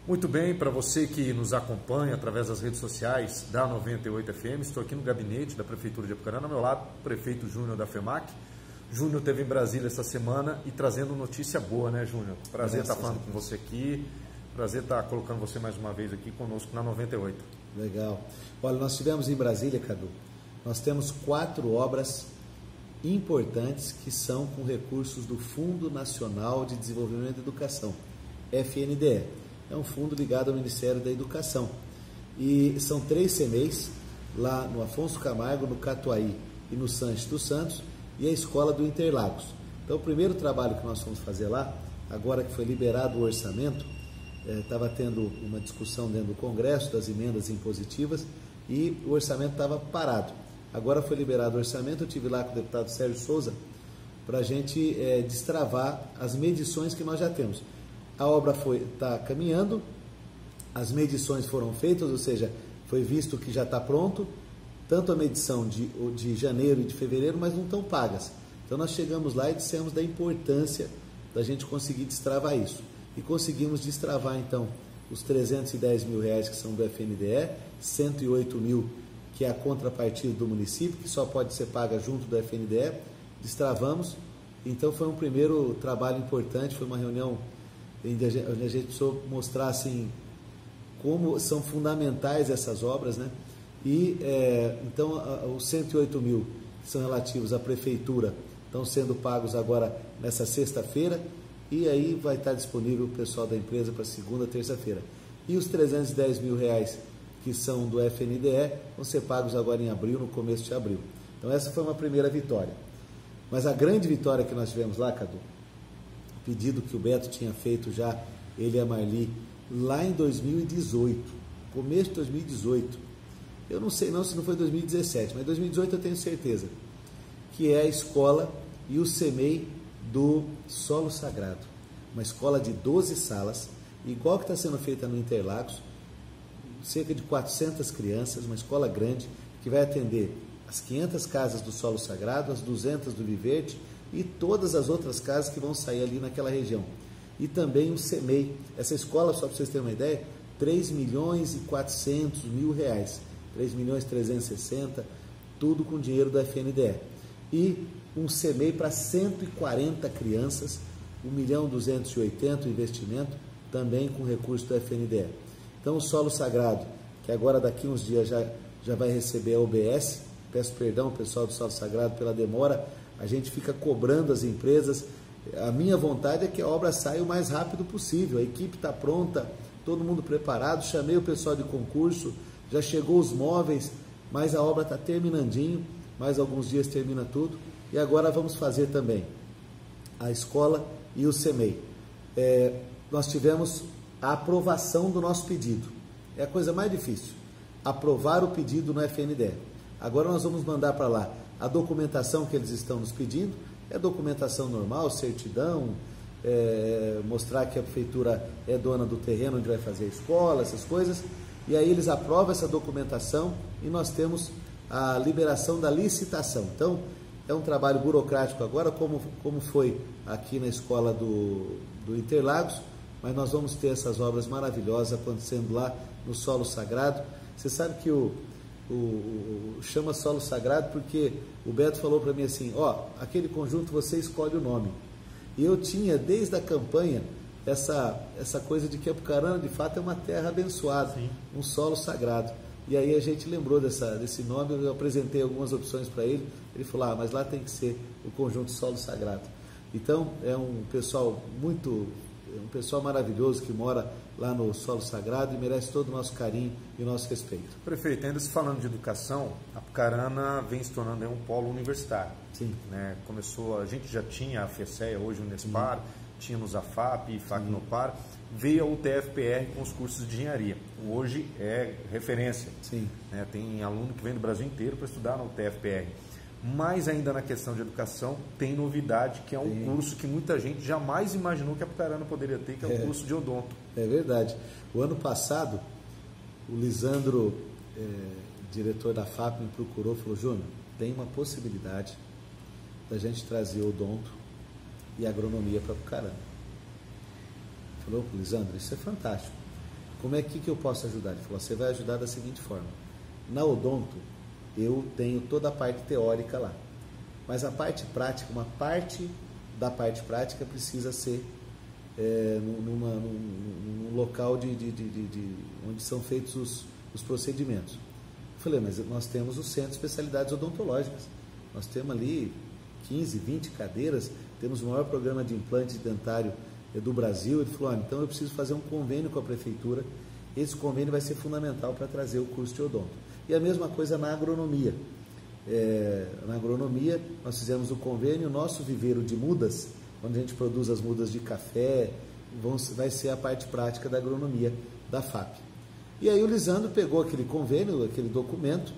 Muito bem, para você que nos acompanha através das redes sociais da 98 FM, estou aqui no gabinete da Prefeitura de Apucarana, ao meu lado, o prefeito Júnior da FEMAC. Júnior esteve em Brasília essa semana e trazendo notícia boa, né, Júnior? Prazer estar falando com você aqui, prazer estar colocando você mais uma vez aqui conosco na 98. Legal. Olha, nós estivemos em Brasília, Cadu, nós temos 4 obras importantes que são com recursos do Fundo Nacional de Desenvolvimento da Educação, FNDE. É um fundo ligado ao Ministério da Educação. E são 3 CMEs, lá no Afonso Camargo, no Catuaí e no Sanches dos Santos, e a Escola do Interlagos. Então, o primeiro trabalho que nós fomos fazer lá, agora que foi liberado o orçamento, estava tendo uma discussão dentro do Congresso das emendas impositivas e o orçamento estava parado. Agora foi liberado o orçamento, eu estive lá com o deputado Sérgio Souza para a gente destravar as medições que nós já temos. A obra está caminhando, as medições foram feitas, ou seja, foi visto que já está pronto, tanto a medição de janeiro e de fevereiro, mas não estão pagas. Então nós chegamos lá e dissemos da importância da gente conseguir destravar isso. E conseguimos destravar então os R$310 mil que são do FNDE, 108 mil que é a contrapartida do município, que só pode ser paga junto do FNDE, destravamos. Então foi um primeiro trabalho importante, foi uma reunião onde a gente precisou mostrar assim, como são fundamentais essas obras, né? E então os 108 mil que são relativos à prefeitura estão sendo pagos agora nessa sexta-feira e aí vai estar disponível o pessoal da empresa para segunda, terça-feira. E os R$310 mil que são do FNDE vão ser pagos agora em abril, no começo de abril. Então essa foi uma primeira vitória. Mas a grande vitória que nós tivemos lá, Cadu, pedido que o Beto tinha feito já, ele e a Marli, lá em 2018, começo de 2018. Eu não sei não se não foi 2017, mas 2018 eu tenho certeza, que é a escola e o CMEI do Solo Sagrado. Uma escola de 12 salas, igual que está sendo feita no Interlagos, cerca de 400 crianças, uma escola grande, que vai atender as 500 casas do Solo Sagrado, as 200 do Viverde e todas as outras casas que vão sair ali naquela região. E também o CMEI, essa escola, só para vocês terem uma ideia, R$3.400.000, 3.360.000, tudo com dinheiro do FNDE. E um CMEI para 140 crianças, 1.280.000 investimento, também com recurso do FNDE. Então o Solo Sagrado, que agora daqui uns dias já vai receber a OBS, peço perdão ao pessoal do Solo Sagrado pela demora, a gente fica cobrando as empresas. A minha vontade é que a obra saia o mais rápido possível, a equipe está pronta, todo mundo preparado, chamei o pessoal de concurso, já chegou os móveis, mas a obra está terminandinho, mais alguns dias termina tudo, e agora vamos fazer também a escola e o CMEI. Nós tivemos a aprovação do nosso pedido, é a coisa mais difícil, aprovar o pedido no FNDE. Agora nós vamos mandar para lá a documentação que eles estão nos pedindo, é documentação normal, certidão, mostrar que a prefeitura é dona do terreno onde vai fazer a escola, essas coisas, e aí eles aprovam essa documentação e nós temos a liberação da licitação. Então, é um trabalho burocrático agora, como foi aqui na escola do Interlagos, mas nós vamos ter essas obras maravilhosas acontecendo lá no Solo Sagrado. Você sabe que chama Solo Sagrado porque o Beto falou para mim assim, aquele conjunto você escolhe o nome. E eu tinha, desde a campanha, essa coisa de que Apucarana, de fato, é uma terra abençoada, sim, um solo sagrado. E aí a gente lembrou desse nome, eu apresentei algumas opções para ele, ele falou, mas lá tem que ser o conjunto Solo Sagrado. Então, é um pessoal maravilhoso que mora lá no Solo Sagrado e merece todo o nosso carinho e o nosso respeito. Prefeito, ainda se falando de educação, Apucarana vem se tornando um polo universitário. Sim. Né? Começou, a gente já tinha a FECEA, hoje o Unespar, tínhamos a FAP, Facnopar, veio a UTFPR com os cursos de engenharia. Hoje é referência. Sim. Né? Tem aluno que vem do Brasil inteiro para estudar na UTFPR. Mas ainda na questão de educação, tem novidade, que é um curso que muita gente jamais imaginou que a Apucarana poderia ter, que é o curso de odonto. É verdade. O ano passado, o Lisandro, diretor da FAP, me procurou e falou, Júnior, tem uma possibilidade da gente trazer odonto e agronomia para Apucarana. Falou, Lisandro, isso é fantástico. como é que eu posso ajudar? Ele falou, você vai ajudar da seguinte forma. Na Odonto, eu tenho toda a parte teórica lá. Mas a parte prática, uma parte da parte prática precisa ser num local onde são feitos os procedimentos. Eu falei, mas nós temos o Centro de Especialidades Odontológicas. Nós temos ali 15, 20 cadeiras, temos o maior programa de implante dentário do Brasil. Ele falou, então eu preciso fazer um convênio com a prefeitura. Esse convênio vai ser fundamental para trazer o curso de odonto. E a mesma coisa na agronomia. Na agronomia, nós fizemos o convênio, nosso viveiro de mudas, onde a gente produz as mudas de café, vai ser a parte prática da agronomia da FAP. E aí o Lisandro pegou aquele convênio, aquele documento,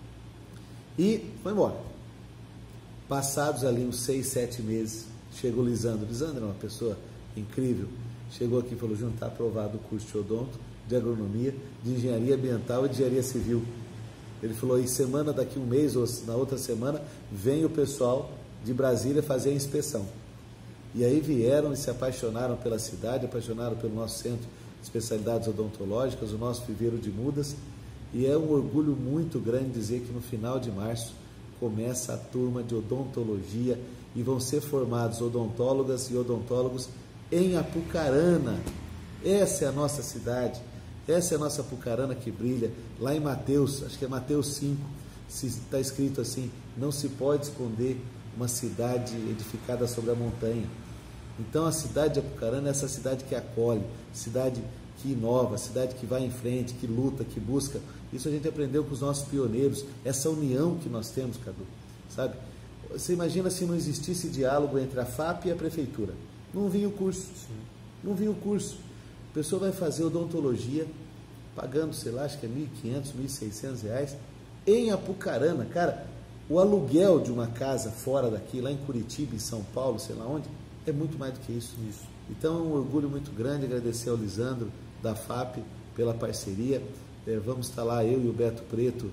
e foi embora. Passados ali uns 6, 7 meses, chegou o Lisandro. Lisandro é uma pessoa incrível. Chegou aqui e falou, Júnior, está aprovado o curso de odonto, de agronomia, de engenharia ambiental e de engenharia civil. Ele falou, e semana, daqui um mês ou na outra semana, vem o pessoal de Brasília fazer a inspeção. E aí vieram e se apaixonaram pela cidade, apaixonaram pelo nosso centro de especialidades odontológicas, o nosso viveiro de mudas. E é um orgulho muito grande dizer que no final de março começa a turma de odontologia e vão ser formados odontólogas e odontólogos em Apucarana. Essa é a nossa cidade, essa é a nossa Apucarana que brilha. Lá em Mateus, acho que é Mateus 5, está escrito assim, não se pode esconder uma cidade edificada sobre a montanha. Então a cidade de Apucarana é essa cidade que acolhe, cidade que inova, cidade que vai em frente, que luta, que busca. Isso a gente aprendeu com os nossos pioneiros, essa união que nós temos, Cadu, sabe? Você imagina se não existisse diálogo entre a FAP e a prefeitura. Não vinha o curso. Sim. Não vinha o curso. A pessoa vai fazer odontologia, pagando, sei lá, acho que é R$1.500, R$1.600, em Apucarana. Cara, o aluguel de uma casa fora daqui, lá em Curitiba, em São Paulo, sei lá onde, é muito mais do que isso. Então é um orgulho muito grande agradecer ao Lisandro da pela parceria. Vamos estar lá, eu e o Beto Preto.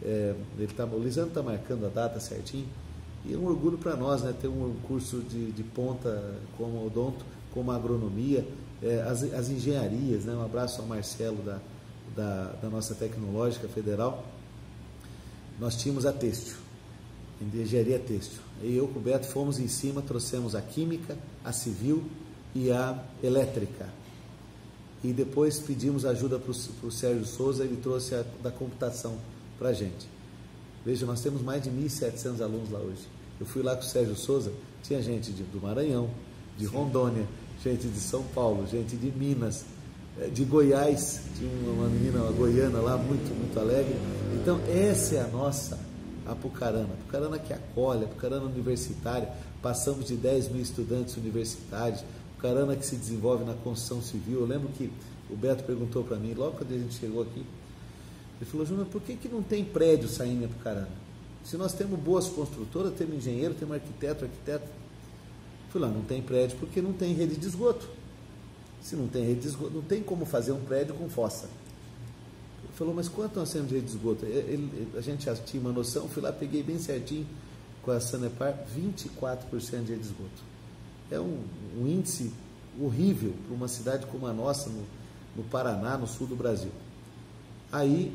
O Lisandro está marcando a data certinho. E é um orgulho para nós, né, ter um curso de ponta como odonto, como agronomia, as engenharias, né? Um abraço ao Marcelo da nossa Tecnológica Federal. Nós tínhamos a têxtil, engenharia têxtil. E eu com o Beto fomos em cima, trouxemos a química, a civil e a elétrica. E depois pedimos ajuda para o Sérgio Souza, ele trouxe a da computação para a gente. Veja, nós temos mais de 1.700 alunos lá hoje. Eu fui lá com o Sérgio Souza, tinha gente do Maranhão, de Rondônia, gente de São Paulo, gente de Minas, de Goiás, tinha uma menina, uma goiana lá, muito, muito alegre. Então, essa é a nossa Apucarana. Apucarana que acolhe, Apucarana universitária, passamos de 10 mil estudantes universitários, Apucarana que se desenvolve na construção civil. Eu lembro que o Beto perguntou para mim, logo quando a gente chegou aqui, ele falou, Júnior, por que não tem prédio saindo em Apucarana? Se nós temos boas construtoras, temos engenheiro, temos arquiteto. Eu falei, não tem prédio porque não tem rede de esgoto. Se não tem rede de esgoto, não tem como fazer um prédio com fossa. Ele falou, mas quanto nós temos de rede de esgoto? A gente já tinha uma noção, fui lá, peguei bem certinho com a Sanepar, 24% de rede de esgoto. É um índice horrível para uma cidade como a nossa, no Paraná, no sul do Brasil. Aí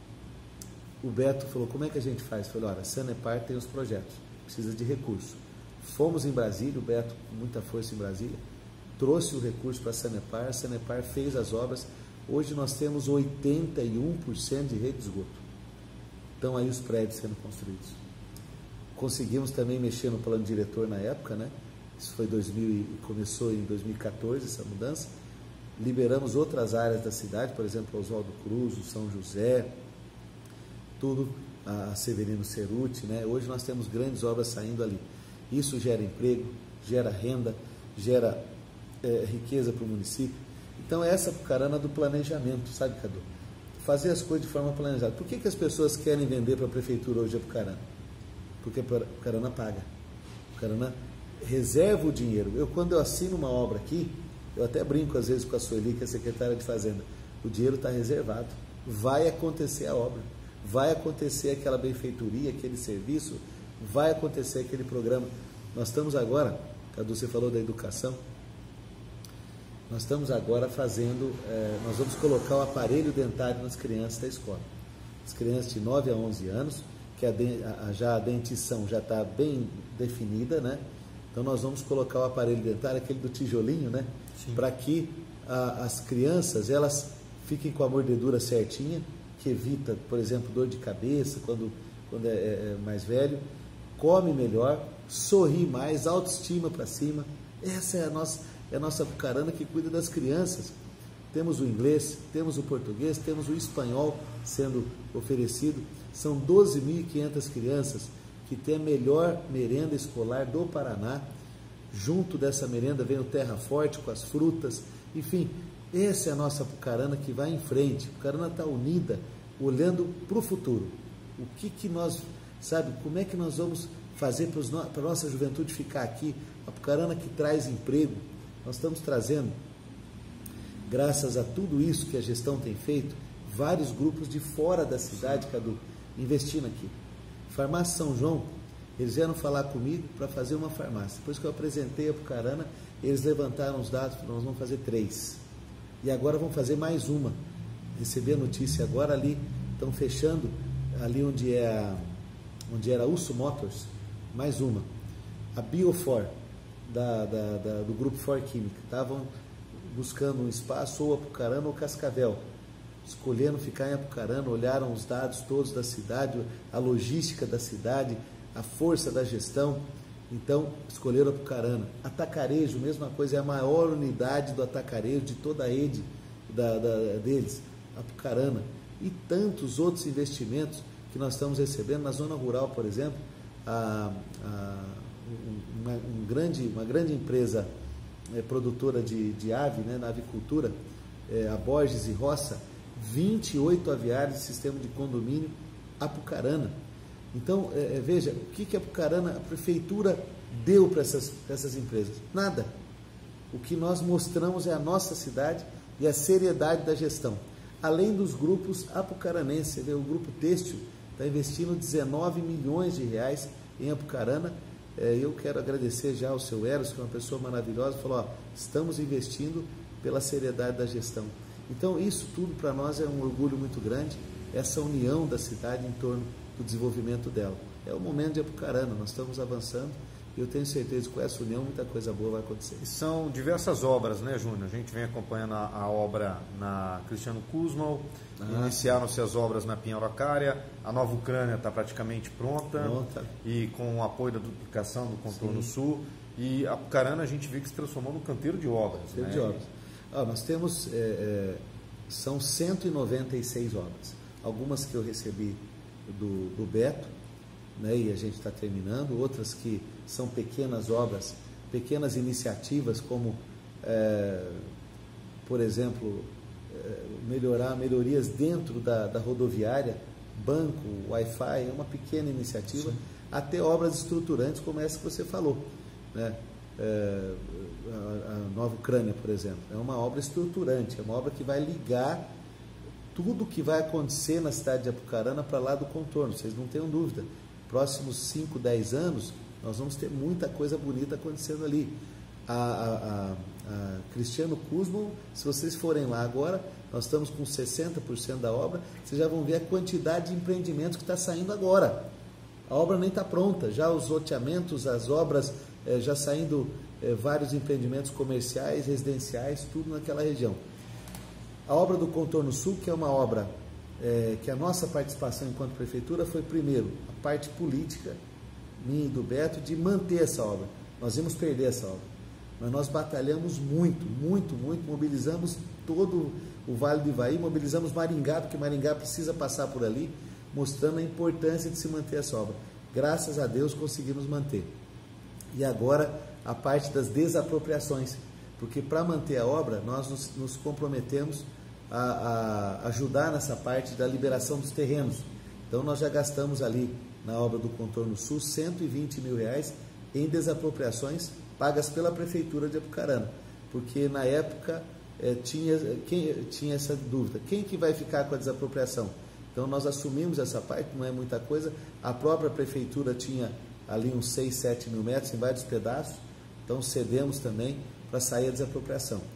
o Beto falou, como é que a gente faz? Eu falei, olha, a Sanepar tem os projetos, precisa de recurso. Fomos em Brasília, o Beto com muita força em Brasília, trouxe o recurso para a Sanepar fez as obras. Hoje nós temos 81% de rede de esgoto. Estão aí os prédios sendo construídos. Conseguimos também mexer no plano diretor na época, né? Isso foi começou em 2014, essa mudança. Liberamos outras áreas da cidade, por exemplo, Oswaldo Cruz, o São José, tudo, a Severino Ceruti, né? Hoje nós temos grandes obras saindo ali. Isso gera emprego, gera renda, gera riqueza para o município. Então, essa Apucarana do planejamento, sabe, Cadu? Fazer as coisas de forma planejada. Por que as pessoas querem vender para a prefeitura hoje Apucarana? Porque a Apucarana paga. A Apucarana reserva o dinheiro. Quando eu assino uma obra aqui, eu até brinco às vezes com a Sueli, que é secretária de Fazenda, o dinheiro está reservado. Vai acontecer a obra, vai acontecer aquela benfeitoria, aquele serviço, vai acontecer aquele programa. Nós estamos agora, Cadu, você falou da educação, nós estamos agora nós vamos colocar o aparelho dentário nas crianças da escola. As crianças de 9 a 11 anos, que a dentição já está bem definida, né? Então nós vamos colocar o aparelho dentário, aquele do tijolinho, né? Para que as crianças, elas fiquem com a mordedura certinha, que evita, por exemplo, dor de cabeça quando é mais velho, come melhor, sorri mais, autoestima para cima. Essa é a nossa Apucarana que cuida das crianças. Temos o inglês, temos o português, temos o espanhol sendo oferecido. São 12.500 crianças que têm a melhor merenda escolar do Paraná. Junto dessa merenda vem o Terra Forte com as frutas. Enfim, essa é a nossa Apucarana que vai em frente. A Apucarana está unida, olhando para o futuro. O que nós, como é que nós vamos fazer para a nossa juventude ficar aqui? A Apucarana que traz emprego. Nós estamos trazendo, graças a tudo isso que a gestão tem feito, vários grupos de fora da cidade, Cadu, investindo aqui. Farmácia São João, eles vieram falar comigo para fazer uma farmácia. Depois que eu apresentei a Apucarana, eles levantaram os dados, nós vamos fazer 3. E agora vamos fazer mais uma. Recebi a notícia agora ali, estão fechando ali onde era a Uso Motors, mais uma. A Biofor, do grupo For Química, estavam buscando um espaço ou Apucarana ou Cascavel, escolhendo ficar em Apucarana, olharam os dados todos da cidade, a logística da cidade, a força da gestão, então escolheram Apucarana. Atacarejo, mesma coisa, é a maior unidade do atacarejo de toda a rede deles, Apucarana, e tantos outros investimentos que nós estamos recebendo na zona rural, por exemplo, uma grande empresa produtora de ave, né, na avicultura, a Borges e Roça, 28 aviários de sistema de condomínio, Apucarana. Então, veja, o que a Apucarana, a prefeitura deu para essas empresas? Nada. O que nós mostramos é a nossa cidade e a seriedade da gestão. Além dos grupos apucaranenses, o grupo Têxtil está investindo 19 milhões de reais em Apucarana. Eu quero agradecer já ao seu Eros, que é uma pessoa maravilhosa, falou, estamos investindo pela seriedade da gestão. Então, isso tudo para nós é um orgulho muito grande, essa união da cidade em torno do desenvolvimento dela. É o momento de Apucarana, nós estamos avançando e eu tenho certeza que com essa união muita coisa boa vai acontecer. E são diversas obras, né, Júnior? A gente vem acompanhando a obra na Cristiano Kuzmal, iniciaram-se as obras na Pinha Araucária, a Nova Ucrânia está praticamente pronta e com o apoio da duplicação do contorno sul, e a Apucarana a gente viu que se transformou num canteiro de obras. Canteiro de obras. Nós temos, são 196 obras, algumas que eu recebi do Beto, né, e a gente está terminando, outras que são pequenas obras, pequenas iniciativas, como, por exemplo, melhorias dentro da rodoviária, banco, Wi-Fi, é uma pequena iniciativa, até obras estruturantes como essa que você falou, né? A Nova Ucrânia, por exemplo, é uma obra estruturante, é uma obra que vai ligar tudo que vai acontecer na cidade de Apucarana para lá do contorno, vocês não tenham dúvida. Próximos 5, 10 anos, nós vamos ter muita coisa bonita acontecendo ali. A Cristiano Kuzmal, se vocês forem lá agora, nós estamos com 60% da obra, vocês já vão ver a quantidade de empreendimentos que está saindo agora. A obra nem está pronta, já os loteamentos, as obras, já saindo vários empreendimentos comerciais, residenciais, tudo naquela região. A obra do Contorno Sul, que é uma obra que a nossa participação enquanto prefeitura foi, primeiro, a parte política, minha e do Beto, de manter essa obra. Nós íamos perder essa obra, mas nós batalhamos muito, mobilizamos todo o Vale do Ivaí, mobilizamos Maringá, porque Maringá precisa passar por ali, mostrando a importância de se manter essa obra. Graças a Deus conseguimos manter. E agora a parte das desapropriações, porque para manter a obra nós nos comprometemos a ajudar nessa parte da liberação dos terrenos. Então nós já gastamos ali na obra do Contorno Sul 120 mil reais em desapropriações pagas pela Prefeitura de Apucarana, porque na época tinha essa dúvida, quem que vai ficar com a desapropriação? Então nós assumimos essa parte, não é muita coisa, a própria Prefeitura tinha ali uns 6, 7 mil metros em vários pedaços, então cedemos também para sair a desapropriação.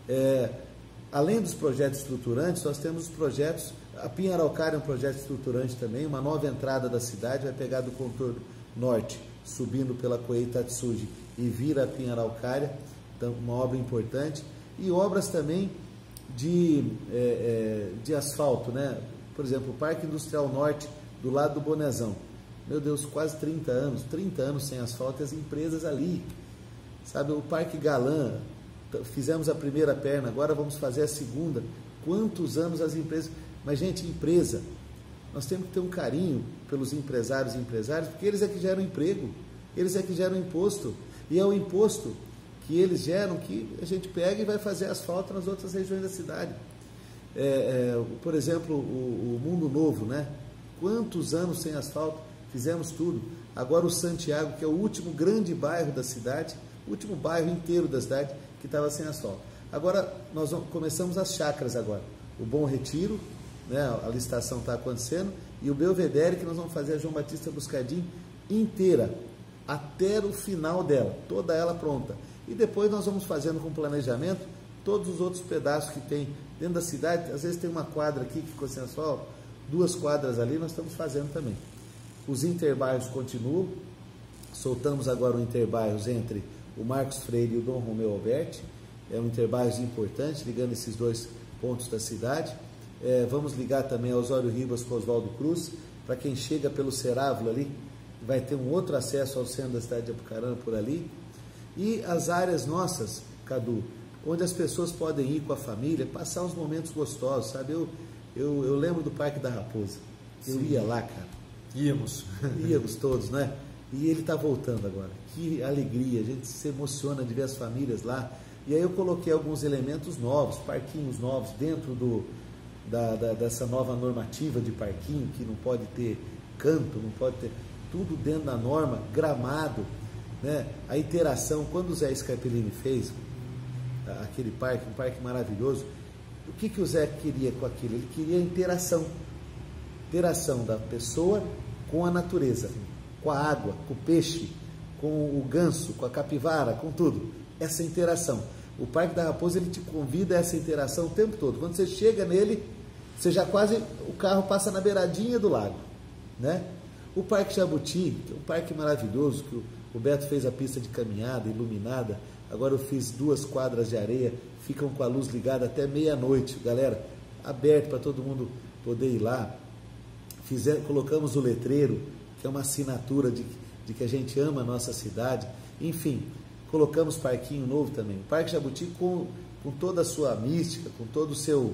Além dos projetos estruturantes, nós temos os projetos, a Pinharaucária é um projeto estruturante também, uma nova entrada da cidade, vai pegar do contorno norte, subindo pela Koei Tatsuji e vira a Pinharaucária, então uma obra importante, e obras também de asfalto, né? Por exemplo, o Parque Industrial Norte, do lado do Bonezão, meu Deus, quase 30 anos sem asfalto, e as empresas ali, sabe, o Parque Galã, fizemos a primeira perna, agora vamos fazer a segunda, quantos anos as empresas, mas gente, empresa, nós temos que ter um carinho pelos empresários e empresárias, porque eles é que geram emprego, eles é que geram imposto, e é o imposto que eles geram que a gente pega e vai fazer asfalto nas outras regiões da cidade. Por exemplo, o Mundo Novo, né? Quantos anos sem asfalto, fizemos tudo. Agora o Santiago, que é o último grande bairro da cidade, o último bairro inteiro da cidade que estava sem asfalto. Agora nós começamos as chacras agora. O Bom Retiro, né? A licitação está acontecendo, e o Belvedere, que nós vamos fazer a João Batista Buscadinho inteira, até o final dela, toda ela pronta. E depois nós vamos fazendo com planejamento todos os outros pedaços que tem dentro da cidade. Às vezes tem uma quadra aqui que ficou sem asfalto, 2 quadras ali, nós estamos fazendo também. Os interbairros continuam, soltamos agora o interbairros entre o Marcos Freire e o Dom Romeu Alberti, é um interbairros importante, ligando esses 2 pontos da cidade. Vamos ligar também a Osório Ribas com Oswaldo Cruz, para quem chega pelo Cerávulo ali, vai ter um outro acesso ao centro da cidade de Apucarana por ali. E as áreas nossas, Cadu, onde as pessoas podem ir com a família, passar uns momentos gostosos, sabe? Eu lembro do Parque da Raposa, eu ia lá, cara. Íamos todos, né? E ele está voltando agora. Que alegria, a gente se emociona de ver as famílias lá. E aí eu coloquei alguns elementos novos, parquinhos novos, dentro dessa nova normativa de parquinho, que não pode ter canto, não pode ter tudo dentro da norma, gramado, né? A interação, quando o Zé Scarpellini fez aquele parque, um parque maravilhoso, o que o Zé queria com aquilo? Ele queria interação da pessoa com a natureza, com a água, com o peixe, com o ganso, com a capivara, com tudo, essa interação. O Parque da Raposa, ele te convida a essa interação o tempo todo. Quando você chega nele, você já quase, o carro passa na beiradinha do lago, né? O Parque Jabuti, que é um parque maravilhoso, que o Beto fez a pista de caminhada iluminada, agora eu fiz 2 quadras de areia, ficam com a luz ligada até meia-noite, galera, aberto para todo mundo poder ir lá. Colocamos o letreiro, que é uma assinatura de que a gente ama a nossa cidade. Enfim, colocamos parquinho novo também. O Parque Jabuti com toda a sua mística, com todo o seu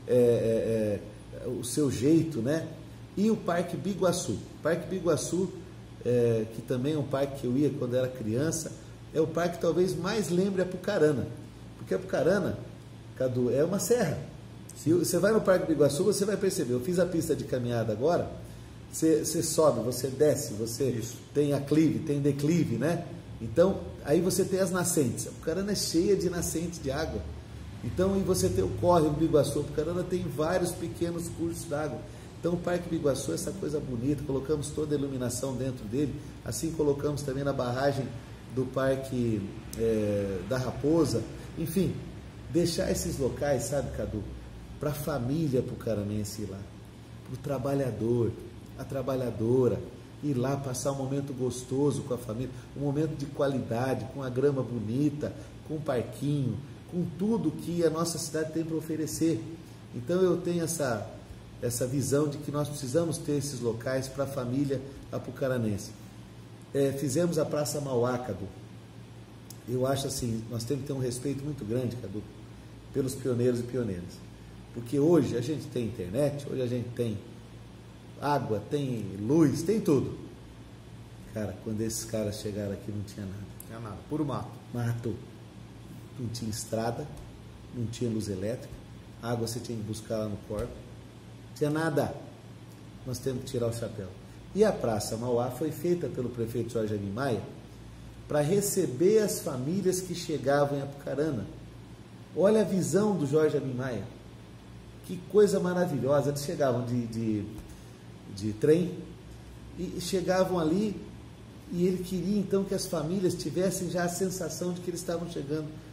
jeito, né? E o Parque Biguaçu. O Parque Biguaçu, que também é um parque que eu ia quando era criança, é o parque que talvez mais lembre Apucarana. Porque Apucarana, Cadu, é uma serra. Se você vai no Parque Biguaçu, você vai perceber. Eu fiz a pista de caminhada agora, você sobe, você desce, você tem aclive, tem declive, né? Então, aí você tem as nascentes. Apucarana é cheia de nascentes de água. Então, e você tem o córrego do Biguaçu. Apucarana tem vários pequenos cursos d'água. Então, o Parque Biguaçu é essa coisa bonita, colocamos toda a iluminação dentro dele, assim colocamos também na barragem do Parque da Raposa. Enfim, deixar esses locais, sabe, Cadu, para a família apucaranense ir lá, para o trabalhador, a trabalhadora, ir lá passar um momento gostoso com a família, um momento de qualidade, com a grama bonita, com o parquinho, com tudo que a nossa cidade tem para oferecer. Então eu tenho essa visão de que nós precisamos ter esses locais para a família apucaranense. Fizemos a Praça Mauá, Cadu. Eu acho assim, nós temos que ter um respeito muito grande, Cadu, pelos pioneiros e pioneiras. Porque hoje a gente tem internet, hoje a gente tem água, tem luz, tem tudo. Cara, quando esses caras chegaram aqui não tinha nada. Não tinha nada, puro mato. Mato. Não tinha estrada, não tinha luz elétrica, água você tinha que buscar lá no corpo. Não tinha nada. Nós temos que tirar o chapéu. E a Praça Mauá foi feita pelo prefeito Jorge Amim Maia para receber as famílias que chegavam em Apucarana. Olha a visão do Jorge Amim Maia. Que coisa maravilhosa. Eles chegavam de trem e chegavam ali, e ele queria então que as famílias tivessem já a sensação de que eles estavam chegando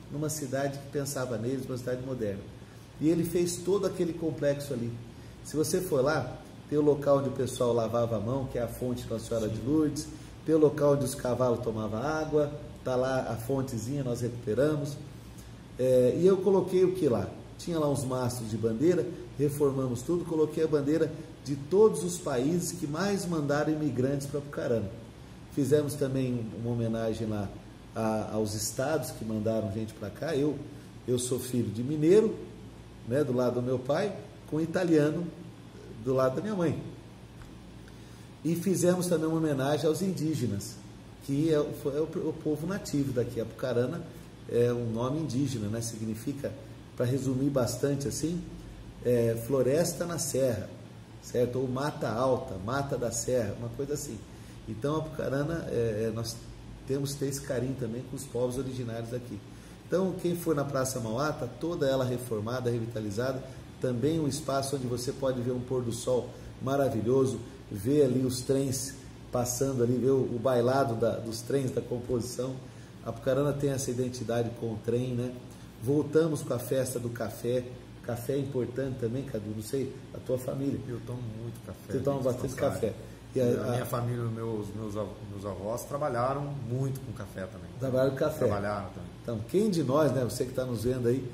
numa cidade que pensava neles, uma cidade moderna. E ele fez todo aquele complexo ali. Se você for lá, tem o local onde o pessoal lavava a mão, que é a fonte Nossa Senhora de Lourdes, tem o local onde os cavalos tomavam água, está lá a fontezinha, nós recuperamos. E eu coloquei o que lá? Tinha lá uns mastros de bandeira, reformamos tudo, coloquei a bandeira de todos os países que mais mandaram imigrantes para Apucarana. Fizemos também uma homenagem lá aos estados que mandaram gente para cá. Eu sou filho de mineiro, né, do lado do meu pai, com italiano do lado da minha mãe. E fizemos também uma homenagem aos indígenas, que é o povo nativo daqui. Apucarana é um nome indígena, né? Significa, para resumir bastante assim, floresta na serra, certo? Ou mata alta, mata da serra, uma coisa assim. Então, Apucarana, nós temos que ter esse carinho também com os povos originários daqui. Então, quem for na Praça Mauá, está toda ela reformada, revitalizada, também um espaço onde você pode ver um pôr do sol maravilhoso, ver ali os trens passando ali, ver o bailado dos trens, da composição. Apucarana tem essa identidade com o trem, né? Voltamos com a festa do café. Café é importante também, Cadu, não sei, a tua família. Eu tomo muito café. Você toma bastante café. E a minha família, meus avós trabalharam muito com café também. Trabalharam com café. Trabalharam também. Então, quem de nós, né, você que está nos vendo aí,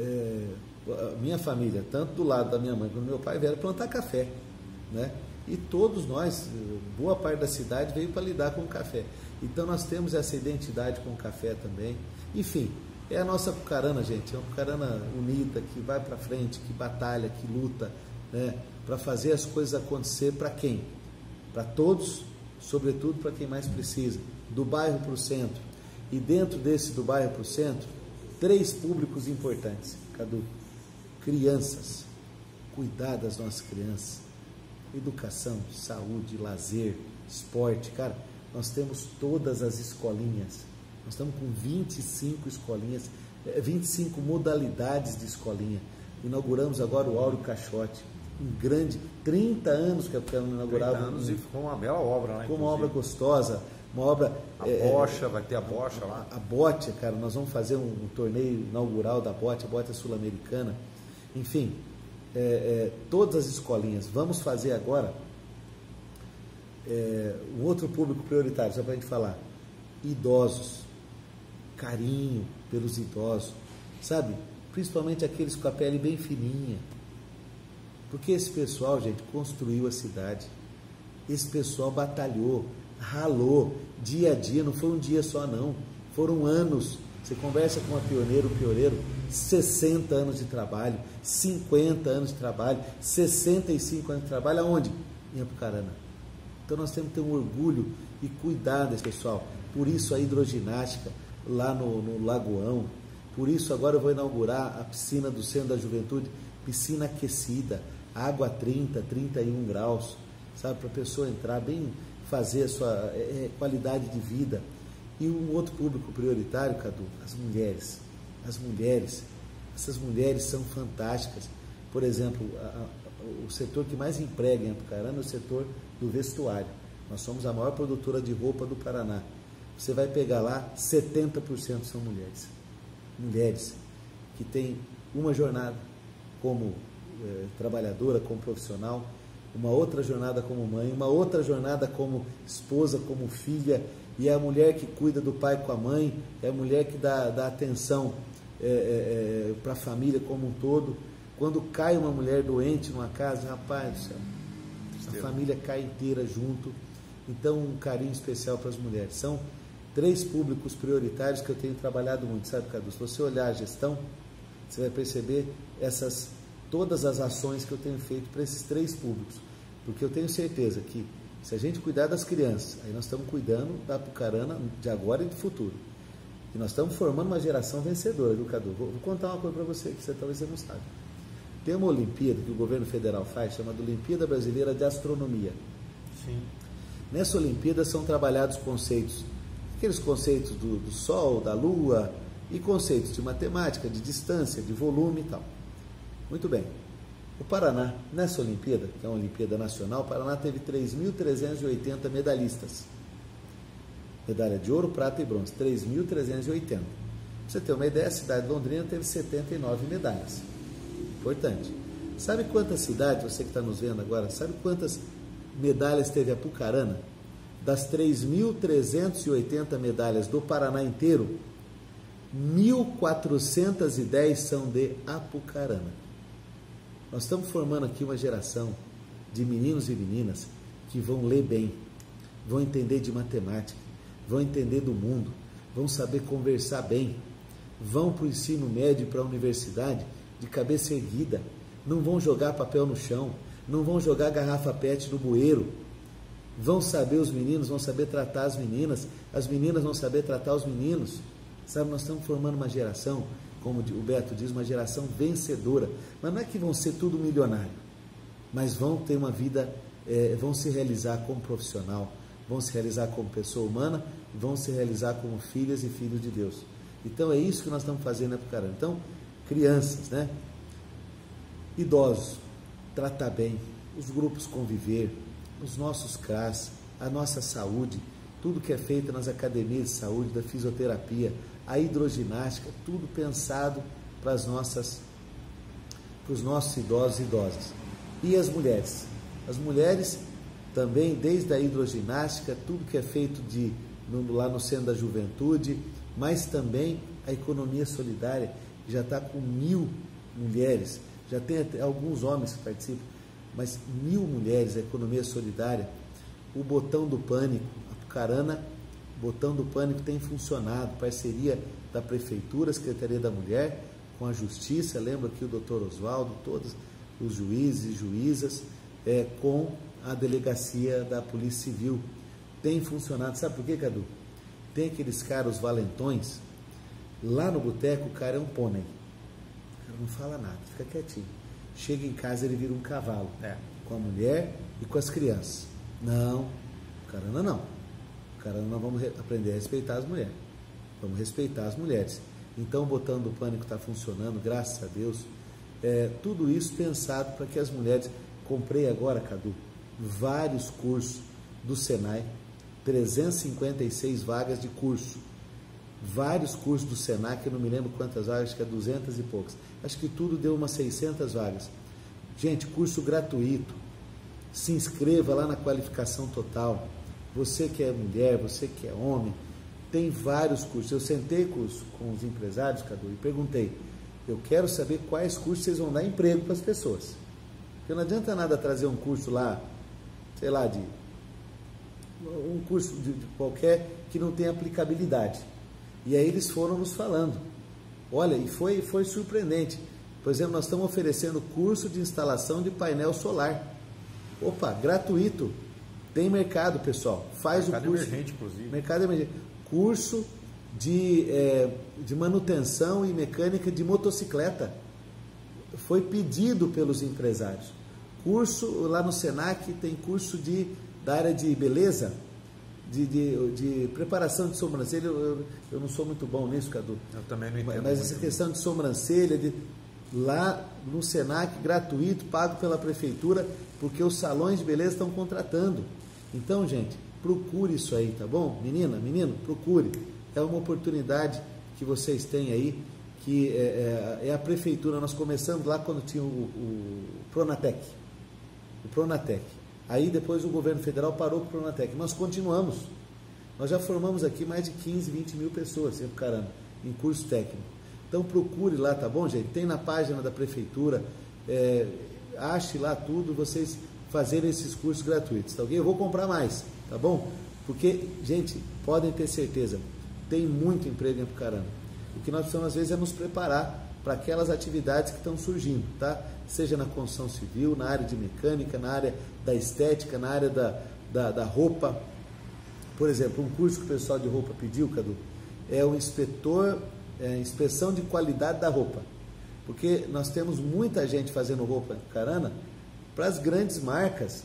minha família, tanto do lado da minha mãe como do meu pai, vieram plantar café, né? E todos nós, boa parte da cidade veio para lidar com o café. Então nós temos essa identidade com o café também. Enfim, é a nossa Apucarana, gente. É uma Apucarana unida, que vai para frente, que batalha, que luta, né? Para fazer as coisas acontecer para quem? Para todos, sobretudo para quem mais precisa. Do bairro para o centro. E dentro desse do bairro para o centro, 3 públicos importantes, Cadu. Crianças. Cuidar das nossas crianças. Educação, saúde, lazer, esporte. Cara, nós temos todas as escolinhas. Nós estamos com 25 escolinhas, 25 modalidades de escolinha. Inauguramos agora o Áureo Caixote, um grande, 30 anos que a Apucarana inaugurava. 30 anos e ficou uma bela obra, né? Ficou uma obra gostosa, uma obra... A bocha, vai ter a bocha lá. A bote, cara, nós vamos fazer um torneio inaugural da bote, a bote é sul-americana. Enfim, todas as escolinhas. Vamos fazer agora um outro público prioritário, só para a gente falar. Idosos, carinho pelos idosos, sabe? Principalmente aqueles com a pele bem fininha. Porque esse pessoal, gente, construiu a cidade. Esse pessoal batalhou, ralou, dia a dia, não foi um dia só não, foram anos. Você conversa com uma pioneira, um pioneiro, 60 anos de trabalho, 50 anos de trabalho, 65 anos de trabalho, aonde? Em Apucarana. Então nós temos que ter um orgulho e cuidar desse pessoal. Por isso a hidroginástica lá no Lagoão, por isso agora eu vou inaugurar a piscina do Centro da Juventude, piscina aquecida, água a 30, 31 graus, sabe, para a pessoa entrar bem, fazer a sua qualidade de vida. E um outro público prioritário, Cadu, as mulheres. As mulheres, essas mulheres são fantásticas. Por exemplo, o setor que mais emprega em Apucarana é o setor do vestuário. Nós somos a maior produtora de roupa do Paraná. Você vai pegar lá, 70% são mulheres. Mulheres que têm uma jornada como trabalhadora, como profissional, uma outra jornada como mãe, uma outra jornada como esposa, como filha, e é a mulher que cuida do pai com a mãe, é a mulher que dá atenção para a família como um todo. Quando cai uma mulher doente numa casa, rapaz do céu, a família cai inteira junto. Então, um carinho especial para as mulheres. São 3 públicos prioritários que eu tenho trabalhado muito, sabe, Cadu? Se você olhar a gestão, você vai perceber todas as ações que eu tenho feito para esses 3 públicos. Porque eu tenho certeza que, se a gente cuidar das crianças, aí nós estamos cuidando da Apucarana de agora e do futuro. E nós estamos formando uma geração vencedora, viu, Cadu? Vou contar uma coisa para você que talvez você não sabe. Tem uma Olimpíada que o governo federal faz, chamada Olimpíada Brasileira de Astronomia. Sim. Nessa Olimpíada são trabalhados conceitos, aqueles conceitos do Sol, da Lua, e conceitos de matemática, de distância, de volume e tal. Muito bem. O Paraná, nessa Olimpíada, que é uma Olimpíada Nacional, o Paraná teve 3.380 medalhistas. Medalha de ouro, prata e bronze, 3.380. você ter uma ideia, a cidade de Londrina teve 79 medalhas. Importante. Sabe quantas cidades, você que está nos vendo agora, sabe quantas medalhas teve Apucarana? Das 3.380 medalhas do Paraná inteiro, 1.410 são de Apucarana. Nós estamos formando aqui uma geração de meninos e meninas que vão ler bem, vão entender de matemática, vão entender do mundo, vão saber conversar bem, vão para o ensino médio e para a universidade de cabeça erguida, não vão jogar papel no chão, não vão jogar garrafa PET no bueiro, vão saber, os meninos vão saber tratar as meninas vão saber tratar os meninos. Sabe, nós estamos formando uma geração, como o Beto diz, uma geração vencedora. Mas não é que vão ser tudo milionário, mas vão ter uma vida, vão se realizar como profissional, vão se realizar como pessoa humana, vão se realizar como filhas e filhos de Deus. Então é isso que nós estamos fazendo, né, Apucarana? Então, crianças, né? Idosos, tratar bem, os grupos conviver, os nossos CRAS, a nossa saúde, tudo que é feito nas academias de saúde, da fisioterapia, a hidroginástica, tudo pensado para os nossos idosos e idosas. E as mulheres? As mulheres também, desde a hidroginástica, tudo que é feito lá no Centro da Juventude, mas também a economia solidária, que já está com 1.000 mulheres, já tem até alguns homens que participam, mas 1.000 mulheres, a economia solidária. O Botão do Pânico, Apucarana, Botão do Pânico tem funcionado, parceria da Prefeitura, Secretaria da Mulher, com a Justiça, lembra aqui o doutor Oswaldo, todos os juízes e juízas, com a Delegacia da Polícia Civil. Tem funcionado, sabe por quê, Cadu? Tem aqueles caras, os valentões, lá no boteco o cara é um pônei, o cara não fala nada, fica quietinho. Chega em casa, ele vira um cavalo, com a mulher e com as crianças. Não, Apucarana não. Apucarana nós vamos aprender a respeitar as mulheres. Vamos respeitar as mulheres. Então o Botão do Pânico está funcionando, graças a Deus. Tudo isso pensado para que as mulheres... Comprei agora, Cadu, vários cursos do Senai, 356 vagas de curso. Vários cursos do Senai, que eu não me lembro quantas vagas, acho que é 200 e poucas. Acho que tudo deu umas 600 vagas. Gente, curso gratuito. Se inscreva lá na Qualificação Total. Você que é mulher, você que é homem, tem vários cursos. Eu sentei com os empresários, Cadu, e perguntei, eu quero saber quais cursos vocês vão dar emprego para as pessoas. Porque não adianta nada trazer um curso lá, sei lá, um curso de qualquer que não tenha aplicabilidade. E aí eles foram nos falando. Olha, e foi surpreendente. Por exemplo, nós estamos oferecendo curso de instalação de painel solar. Opa, gratuito. Tem mercado, pessoal. Faz mercado o curso. Emergente, inclusive. Mercado emergente. Curso de manutenção e mecânica de motocicleta. Foi pedido pelos empresários. Curso lá no Senac, tem curso da área de beleza, de preparação de sobrancelha. Eu não sou muito bom nisso, Cadu. Eu também não entendo. Mas essa questão de sobrancelha, lá no Senac, gratuito, pago pela prefeitura, porque os salões de beleza estão contratando. Então, gente, procure isso aí, tá bom? Menino, procure. É uma oportunidade que vocês têm aí, que é a prefeitura. Nós começamos lá quando tinha o Pronatec. O Pronatec. Aí depois o governo federal parou com o Pronatec. Nós continuamos. Nós já formamos aqui mais de 15, 20 mil pessoas, caramba, em curso técnico. Então procure lá, tá bom, gente? Tem na página da prefeitura, ache lá tudo, vocês fazerem esses cursos gratuitos, tá ok? Eu vou comprar mais, tá bom? Porque, gente, podem ter certeza, tem muito emprego em Apucarana. O que nós precisamos, às vezes, é nos preparar para aquelas atividades que estão surgindo, tá? Seja na construção civil, na área de mecânica, na área da estética, na área da roupa. Por exemplo, um curso que o pessoal de roupa pediu, Cadu, é o inspeção de qualidade da roupa. Porque nós temos muita gente fazendo roupa em Apucarana para as grandes marcas,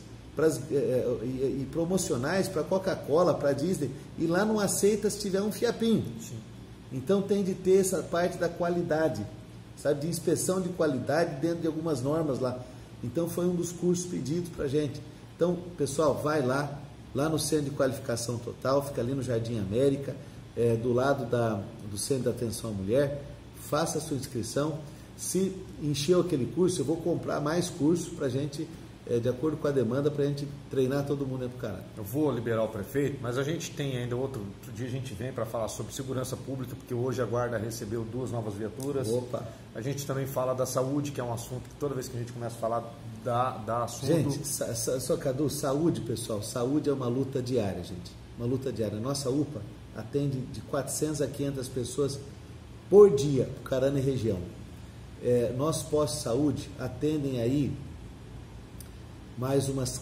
e promocionais, para Coca-Cola, para Disney, e lá não aceita se tiver um fiapinho. Sim. Então tem de ter essa parte da qualidade, sabe, de inspeção de qualidade dentro de algumas normas lá. Então foi um dos cursos pedidos para a gente. Então, pessoal, vai lá no Centro de Qualificação Total, fica ali no Jardim América, do lado do Centro de Atenção à Mulher, faça a sua inscrição. Se encheu aquele curso, eu vou comprar mais cursos para a gente, de acordo com a demanda, para a gente treinar todo mundo em Apucarana. Eu vou liberar o prefeito, mas a gente tem ainda outro dia, a gente vem para falar sobre segurança pública, porque hoje a Guarda recebeu 2 novas viaturas. Opa! A gente também fala da saúde, que é um assunto que toda vez que a gente começa a falar dá assunto. Gente, só Cadu, saúde, pessoal, saúde é uma luta diária, gente. Uma luta diária. Nossa UPA atende de 400 a 500 pessoas por dia, Apucarana e região. Nossos postos de saúde atendem aí mais umas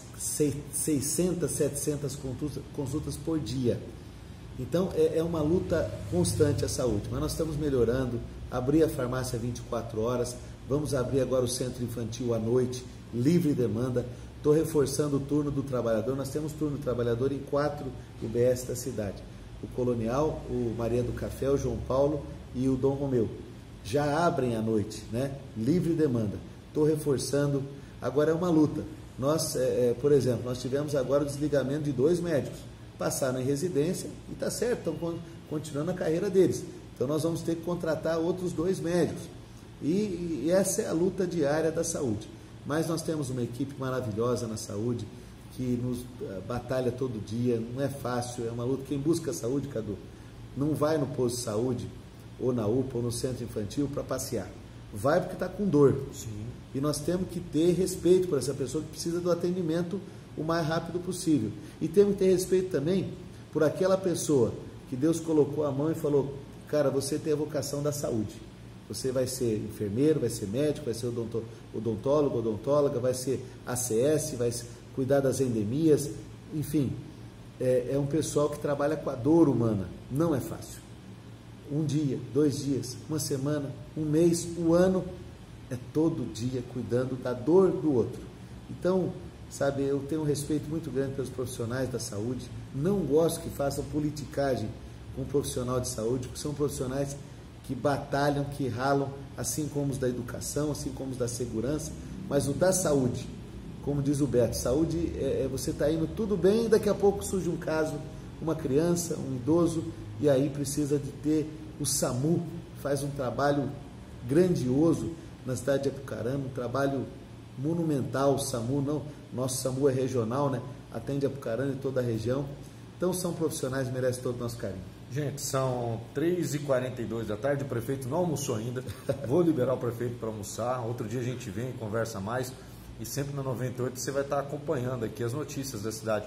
600, 700 consultas por dia. Então, é uma luta constante a saúde, mas nós estamos melhorando. Abri a farmácia 24 horas, vamos abrir agora o centro infantil à noite, livre demanda. Estou reforçando o turno do trabalhador. Nós temos turno do trabalhador em 4 UBS da cidade. O Colonial, o Maria do Café, o João Paulo e o Dom Romeu. Já abrem à noite, né? Livre demanda. Estou reforçando. Agora é uma luta. Nós, por exemplo, nós tivemos agora o desligamento de 2 médicos. Passaram em residência e está certo, estão continuando a carreira deles. Então nós vamos ter que contratar outros 2 médicos. E essa é a luta diária da saúde. Mas nós temos uma equipe maravilhosa na saúde, que nos batalha todo dia, não é fácil, é uma luta. Quem busca saúde, Cadu, não vai no posto de saúde, ou na UPA, ou no centro infantil para passear. Vai porque está com dor. Sim. E nós temos que ter respeito por essa pessoa que precisa do atendimento o mais rápido possível. E temos que ter respeito também por aquela pessoa que Deus colocou a mão e falou, cara, você tem a vocação da saúde. Você vai ser enfermeiro, vai ser médico, vai ser odontólogo, odontóloga, vai ser ACS, vai cuidar das endemias, enfim, é um pessoal que trabalha com a dor humana. Não é fácil. 1 dia, 2 dias, 1 semana, 1 mês, 1 ano, é todo dia cuidando da dor do outro. Então, sabe, eu tenho um respeito muito grande pelos profissionais da saúde, não gosto que façam politicagem com um profissional de saúde, porque são profissionais que batalham, que ralam, assim como os da educação, assim como os da segurança, mas o da saúde, como diz o Beto, saúde você está indo tudo bem e daqui a pouco surge um caso, uma criança, um idoso, e aí precisa de ter o SAMU, faz um trabalho grandioso na cidade de Apucarana, um trabalho monumental. O SAMU, não, nosso SAMU é regional, né? Atende Apucarana e toda a região. Então são profissionais que merecem todo o nosso carinho. Gente, são 3h42 da tarde, o prefeito não almoçou ainda, vou liberar o prefeito para almoçar, outro dia a gente vem e conversa mais, e sempre na 98 você vai estar acompanhando aqui as notícias da cidade.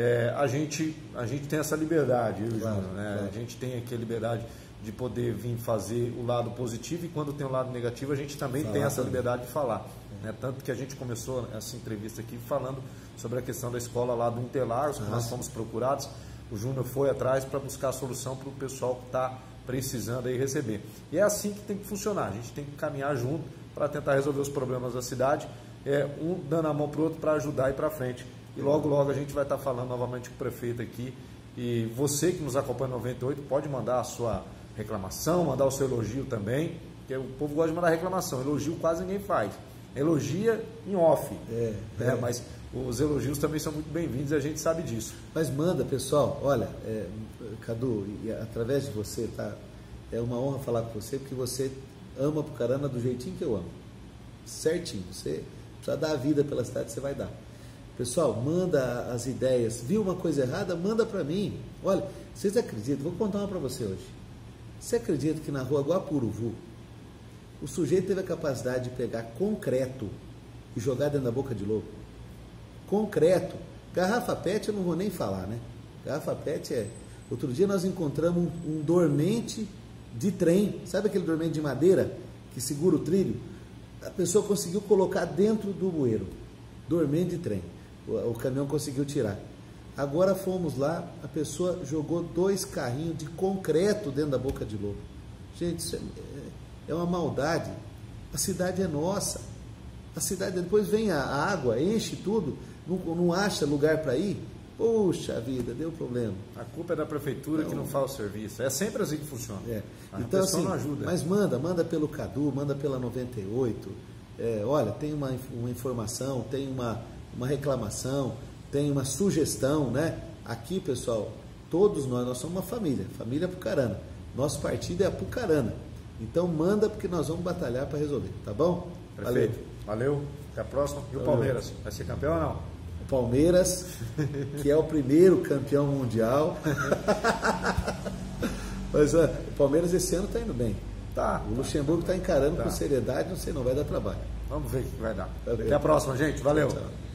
A gente tem essa liberdade, eu e o Júnior, né? Claro. A gente tem aqui a liberdade de poder vir fazer o lado positivo, e quando tem o lado negativo a gente também tem essa liberdade de falar. Né? Tanto que a gente começou essa entrevista aqui falando sobre a questão da escola lá do Interlagos, que nós fomos procurados. O Júnior foi atrás para buscar a solução para o pessoal que está precisando aí receber. E é assim que tem que funcionar, a gente tem que caminhar junto para tentar resolver os problemas da cidade, um dando a mão para o outro para ajudar e para frente. E logo, logo a gente vai estar falando novamente com o prefeito aqui. E você que nos acompanha no 98 pode mandar a sua reclamação, mandar o seu elogio também, porque o povo gosta de mandar reclamação, elogio quase ninguém faz. Elogia em off, mas os elogios também são muito bem-vindos e a gente sabe disso. Mas manda, pessoal, olha, Cadu, e através de você, tá? É uma honra falar com você, porque você ama Apucarana do jeitinho que eu amo. Certinho, você precisa dar a vida pela cidade, você vai dar. Pessoal, manda as ideias. Viu uma coisa errada? Manda para mim. Olha, vocês acreditam? Vou contar uma para você hoje. Você acredita que na rua Guapuruvu, o sujeito teve a capacidade de pegar concreto e jogar dentro da boca de lobo? Concreto. Garrafa PET eu não vou nem falar, né? Garrafa PET Outro dia nós encontramos um dormente de trem. Sabe aquele dormente de madeira que segura o trilho? A pessoa conseguiu colocar dentro do bueiro. Dormente de trem. O caminhão conseguiu tirar. Agora fomos lá, a pessoa jogou 2 carrinhos de concreto dentro da boca de lobo. Gente, isso é uma maldade. A cidade é nossa. A cidade, depois vem a água, enche tudo, não acha lugar para ir. Puxa vida, deu problema. A culpa é da prefeitura que não faz o serviço. É sempre assim que funciona. Então, assim, não ajuda. Mas manda pelo Cadu, manda pela 98. Olha, tem uma informação, tem uma reclamação, tem uma sugestão, né? Aqui, pessoal, todos nós somos uma família, família Apucarana. Nosso partido é Apucarana. Então manda, porque nós vamos batalhar para resolver, tá bom? Perfeito. Valeu. Até a próxima. E o Palmeiras? Vai ser campeão ou não? O Palmeiras, que é o primeiro campeão mundial. Mas o Palmeiras esse ano está indo bem. Tá. O Luxemburgo está encarando com seriedade, não sei, não vai dar trabalho. Vamos ver o que vai dar. Valeu. Até a próxima, gente. Valeu. Tchau.